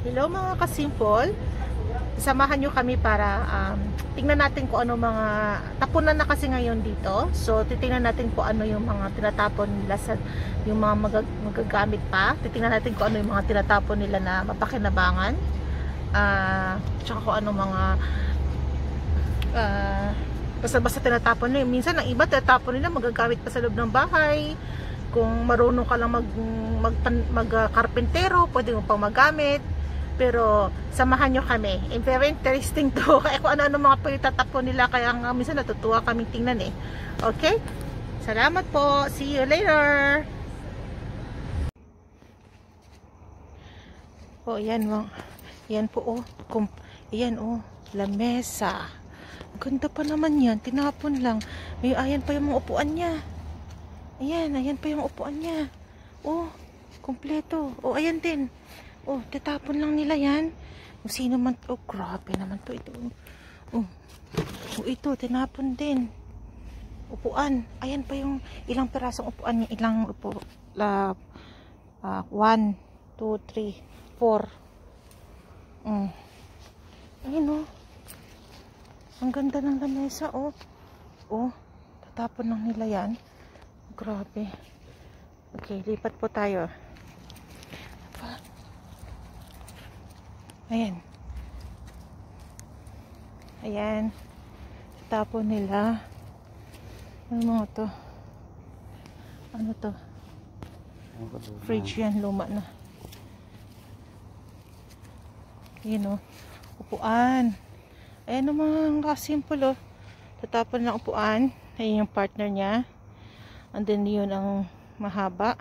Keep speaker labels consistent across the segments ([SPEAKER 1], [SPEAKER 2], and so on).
[SPEAKER 1] Hello mga kasimple, samahan nyo kami para tingnan natin kung ano mga tapunan na kasi ngayon dito. So titingnan natin kung ano yung mga tinatapon nila sa yung mga magagamit pa. Titingnan natin kung ano yung mga tinatapon nila na mapakinabangan. Tsaka kung ano mga basta tinatapon nila. Minsan ang iba tinatapon nila magagamit pa sa loob ng bahay. Kung marunong ka lang mag-karpentero, pwede mo pang magamit. Pero samahan nyo kami. Very interesting to. Kaya kung ano-ano mga palitatapon nila. Kaya nga minsan natutuwa kaming tingnan eh. Okay? Salamat po. See you later. Oh, yan mo. Yan po oh. Yan oh. Lamesa. Ganda pa naman yan. Tinapon lang. May ayan pa yung mga upuan niya. Ayan pa yung upuan niya. Oh, kompleto. Oh, ayan din. Oh, tatapon lang nila yan. Kung sino man. Oh, grabe naman to ito. Oh, ito, tinapon din. Upuan. Ayan pa yung ilang pirasong upuan niya. Ilang upo. 1, 2, 3, 4. Ayan oh. Ang ganda ng lamesa oh. Oh, tatapon lang nila yan. Grabe. Okay, lipat po tayo. Ayan. Ayan. Tapon nila. Ano mga to? Ano to? Fridge yan. Luma na. Ayan o. Upuan. Ayan o mga simple o. Tatapon ng upuan. Ayan yung partner niya. And then yun ang mahaba.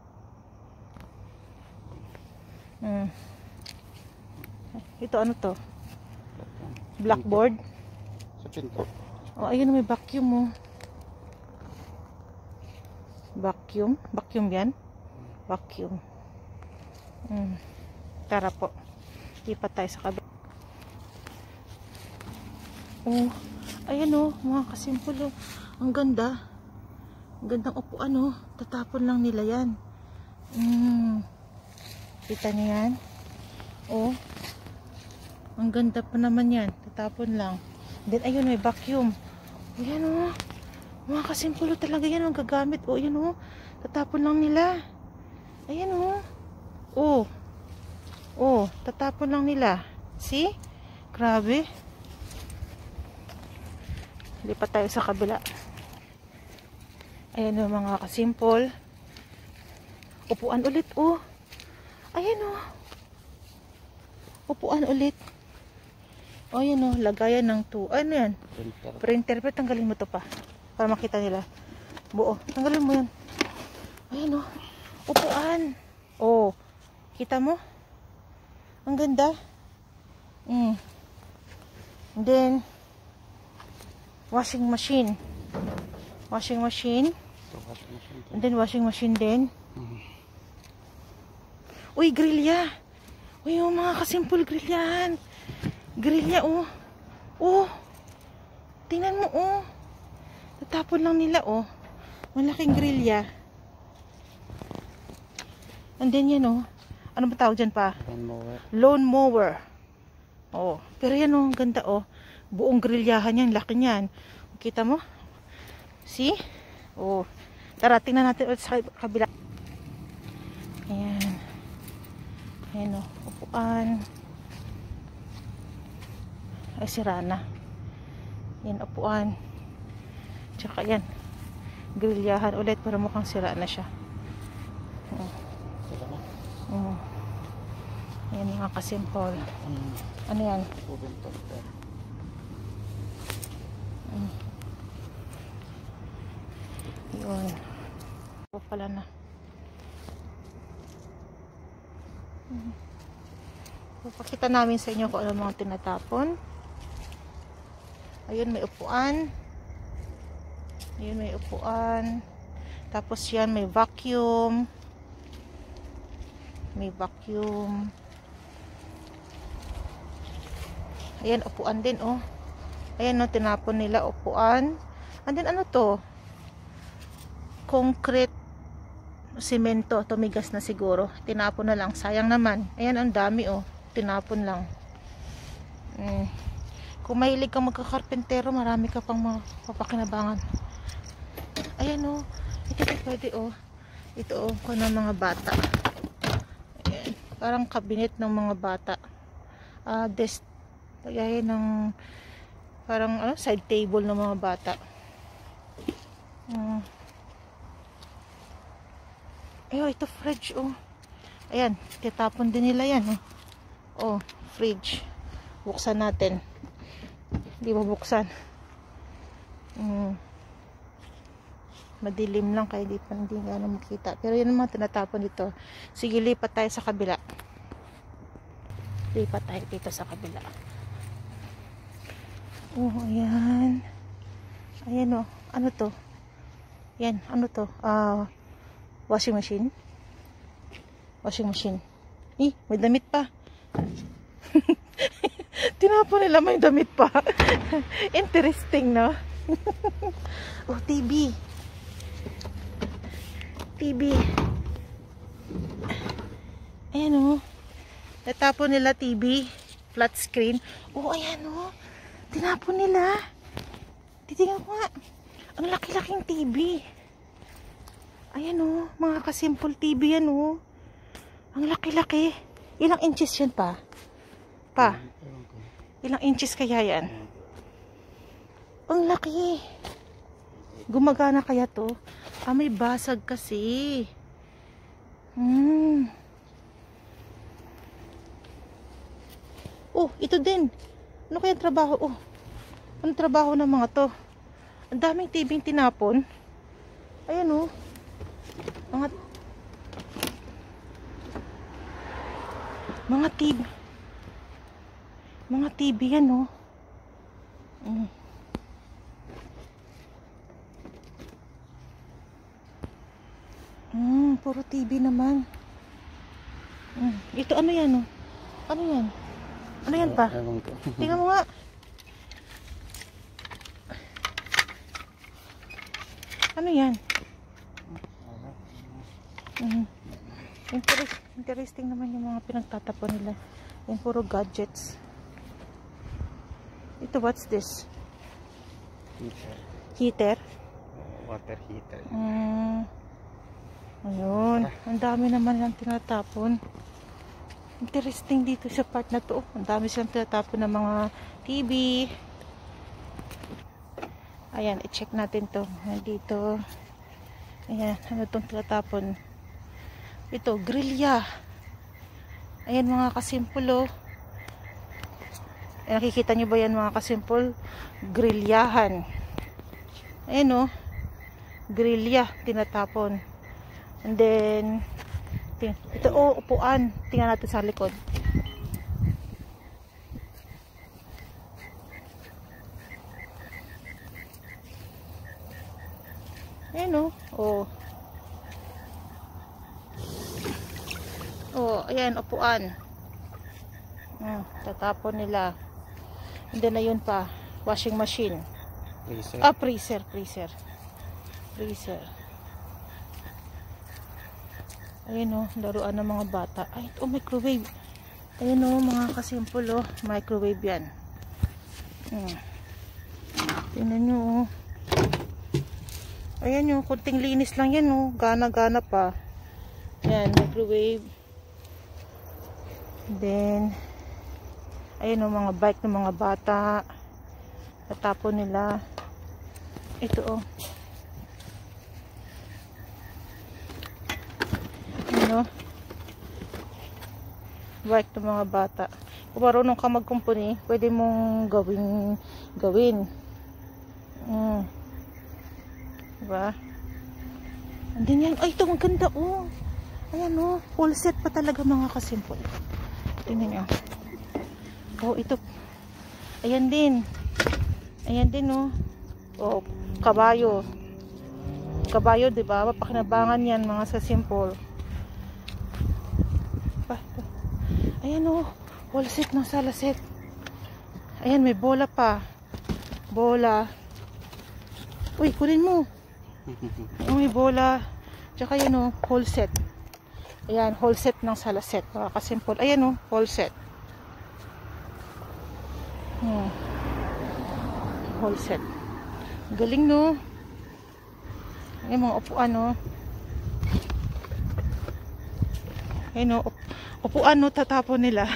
[SPEAKER 1] Ito ano to? Blackboard.
[SPEAKER 2] Sa pinto.
[SPEAKER 1] Oh, ayun may vacuum mo. Vacuum? Vacuum yan? Vacuum. Tara po. Lipat tayo sa kabila. Oh, ayan oh, mga kasimple oh. Ang ganda. Ang gandang upuan oh. Tatapon lang nila yan. Kita niyo yan? Oh. Ang ganda pa naman yan. Tatapon lang. Then ayun may vacuum. Ayan oh. Mga kasimple talaga yan. Ang gagamit. Oh, ayan oh. Tatapon lang nila. Ayan oh. Oh. Oh. Tatapon lang nila. See? Grabe. Lipat tayo sa kabila. Ayan o mga kasimple. Upuan ulit oh. Ayan o. Upuan ulit. O ayan o. Lagayan ng ano yan? Printer. Pero tanggalin mo to pa. Para makita nila. Buo. Tanggalin mo yan. Ayan o. Upuan. O. Kita mo? Ang ganda. And then washing machine. Washing machine. And then washing machine din. Uy, grilya. Uy, oh, mga kasimple grilyahan. Grilya, oh. Oh. Tingnan mo, oh. Tatapon lang nila, oh. Malaking grilya. And then yan, oh. Ano ba tawag dyan pa? Lawn mower. Oh. Pero yan, oh. Ganda, oh. Buong grilyahan yan. Laki niyan. Kita mo? See? Oh. Tara, tingnan natin ulit sa kabila. Ayan. Ayan o. Upuan. Ay, sira na. Ayan, upuan. Tsaka yan. Grilyahan ulit. Pero mukhang sira na siya. Ayan mga kasimple. Ano yan? Yun. O pala na. Pakita namin sa inyo kung ano mga tinatapon. Ayun may upuan. Ayun may upuan. Tapos yan may vacuum. May vacuum. Ayan upuan din oh. Ayan no, tinapon nila upuan. And then ano to? Concrete simento, tumigas na siguro. Tinapon na lang. Sayang naman. Ayan, ang dami oh. tinapon lang. Kung mahilig kang magkakarpentero, marami ka pang mapapakinabangan. Ayan oh, ito pwede oh. Ito oh, kung ng mga bata. Ayan, parang cabinet ng mga bata. Desk, ayan ng parang ano, side table ng mga bata. Ayo, ito fridge oh. Ayan, titapon din nila yan oh. Oh, fridge. Buksan natin. Hindi ba buksan? Madilim lang kaya hindi nga makita. Pero yan naman tinatapon dito. Sige, lipat tayo sa kabila. Lipat tayo dito sa kabila. Oh, ayan. Ayan oh. Ano to? Yan, ano to? Washing machine. Washing machine. May damit pa. Tinapon nila, may damit pa. Interesting, no? Oh, TV. TV. Ayan oh. Natapon nila TV. Flat screen. Oh, ayan oh. Tinapon nila. Titingnan ko nga. Ang laki-laking TV. Ayan oh. Mga kasimple TV yan oh. Ang laki-laki. Ilang inches yan pa? Pa? Ilang inches kaya yan? Ang laki. Gumagana kaya to? May basag kasi. Oh, ito din. Ano kaya trabaho? Oh, ano trabaho ng mga to? Ang daming TV tinapon. Ayan oh. Mga TV. Mga TV yan oh. Puro TV naman. Ito ano yan oh? Ano yan? Ano yan pa? Tingnan mo nga. Ano yan? Interesting naman yung mga pinagtatapon nila. Yung puro gadgets. Ito, what's this? Heater?
[SPEAKER 2] Water heater.
[SPEAKER 1] Ayun. Ang dami naman lang tinatapon. Interesting dito sa part na to. Ang dami silang tinatapon ng mga TV. Ayan, i-check natin to. Nandito. Ayan, ano itong tinatapon? Ito, grilya. Ayan mga kasimple oh. Nakikita nyo ba yan mga kasimple? Grilyahan. Ayan oh. Grilya, tinatapon. And then, ito oh, upuan. Tingnan natin sa likod. Ayan oh. Oh. Oh, ayan, upuan. Tatapon nila. And then, ayun pa. Washing machine.
[SPEAKER 2] Freezer.
[SPEAKER 1] Freezer. Ayan o, laruan ng mga bata. Ay, ito, microwave. Ayan o, mga kasimple o. Microwave yan. Tingnan nyo o. Ayan yung kunting linis lang yan o. Gana-gana pa. Ayan, microwave. Then, ayan o, mga bike ng mga bata. Natapon nila. Ito o. Bike ng mga bata. Kung marunong ka magkumpuni, pwede mong gawin. Diba? Andun yan. Ay, ito maganda oh. Ayan oh. Full set pa talaga mga kasimple. Tingnan nyo. Oh, ito. Ayan din. Ayan din oh. Oh, kabayo. Kabayo, diba? Mapakinabangan yan mga kasimple. Ayan o, wall set ng sala set. Ayan, may bola pa. Bola. Uy, kunin mo. May bola. Tsaka yan o, whole set. Ayan, whole set ng sala set. Mga kasimple. Ayan o, whole set. Oh. Whole set. Galing, no? Yung mga upuan, no? Ayun, no? Upuan, no? Tatapon nila.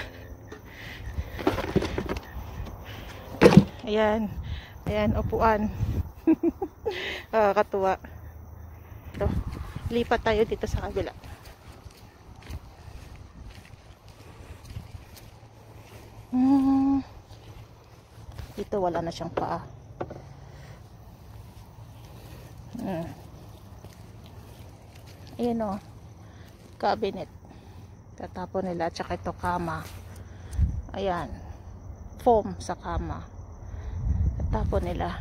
[SPEAKER 1] Ayan. Ayan, upuan. Katuwa. Ito. Lipat tayo dito sa kabila. Dito wala na siyang paa. Ayan, o. Cabinet. Tatapon nila. Tsaka ito kama. Ayan. Foam sa kama. Tatapon nila.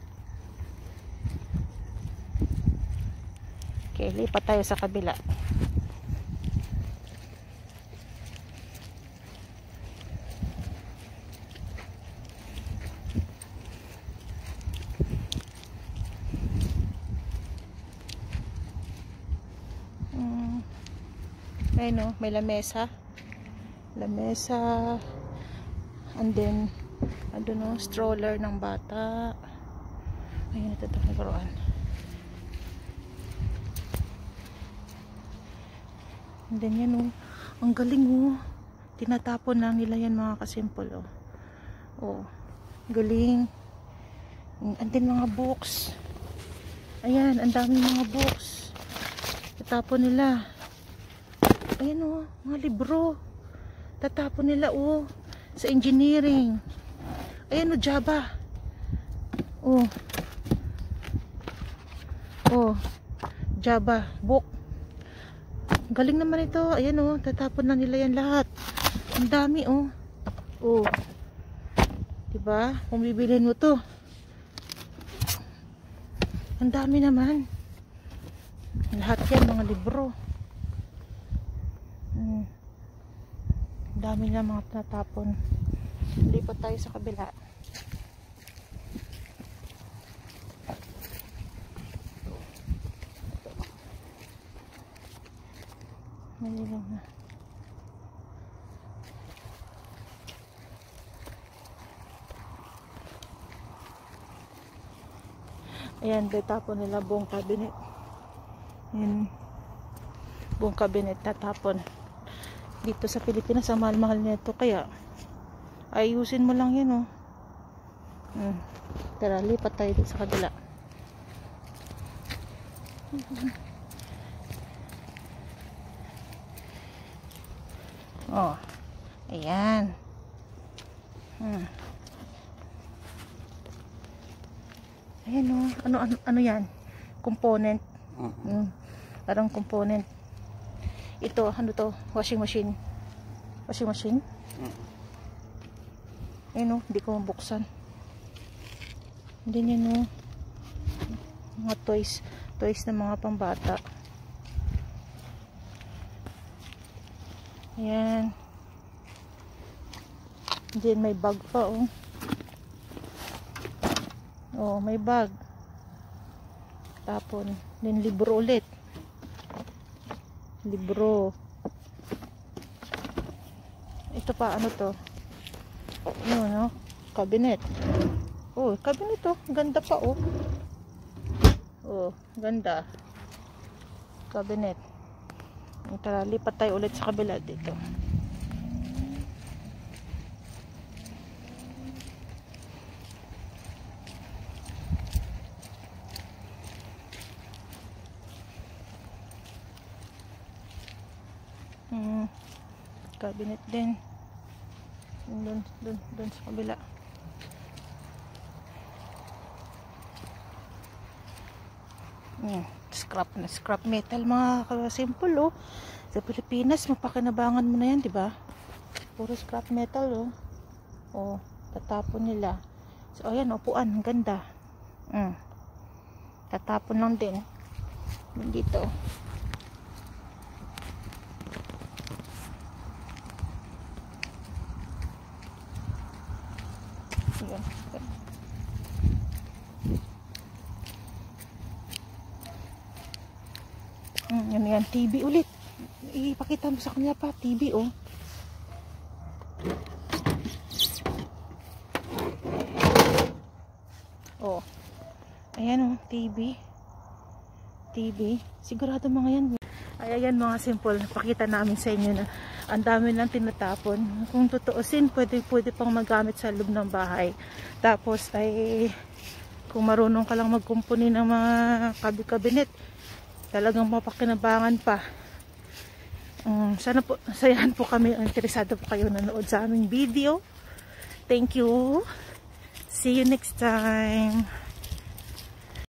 [SPEAKER 1] Okay, lipat tayo sa kabila. Ayun, no? May lamesa. Lamesa. And then, ano, no? Stroller ng bata. Ayun, ito ito nagkaroon. And then yan, oh. Ang galing, oh. Tinatapon lang nila yan, mga kasimple, oh. Oh, galing. And then mga books. Ayan, ang daming mga books. Tatapon nila. Ayan, oh, mga libro. Tatapon nila, oh. Sa engineering. Ayan, oh, Java. Oh. Oh. Java book. Galing naman ito. Ayan, oh, tatapon na nila yan lahat. Ang dami, oh. Oh. Diba? Kung bibilhin mo to. Ang dami naman. Lahat yan, mga libro. Ang dami na mga tatapon. Lipat tayo sa kabila. Malilang na. Ayan, tatapon nila buong cabinet. Ayan. Buong cabinet tatapon. Dito sa Pilipinas, ang mahal-mahal nito. Kaya, ayusin mo lang yan, oh. Tara, lipat tayo dito sa kabila. Oh, ayan. Ayan, oh. Ano yan? Component. Parang component. Ito, ano to? Washing machine. Washing machine? Ayan, oh. Hindi ko mabuksan. Hindi niya, no. Mga toys. Toys ng mga pambata. Ayan. Then may bag pa, oh. Oh, may bag. Tapon. Then libro ulit. Libro. Ito pa, ano to? Ano, no? Cabinet. Oh, cabinet, oh. Ganda pa, oh. Oh, ganda. Cabinet. Tara, lipat tayo ulit sa kabila dito. Cabinet din. Doon sa kabila. Scrap metal, mga simple, oh. Sa Pilipinas, mapakinabangan mo na yan, di ba? Puro scrap metal, oh. Oh, tatapon nila. So, ayan, upuan, ang ganda. Tatapon lang din. Dito. Yan, TV ulit. Ipakita mo sa kanya pa, TV, oh. Oh. Ayan oh, TV. Sigurado mga yan. Ay, ayan mga simple. Pakita namin sa inyo na ang dami lang tinatapon. Kung tutuusin, pwede pang magamit sa loob ng bahay. Tapos ay kung marunong ka lang magkumpuni ng mga kabinet, talagang mapakinabangan pa. Sana po, sayahan po kami. Interesado po kayo nanood sa aming video. Thank you. See you next time.